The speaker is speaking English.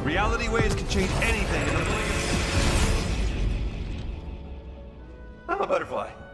Reality waves can change anything in a blink. I'm a butterfly.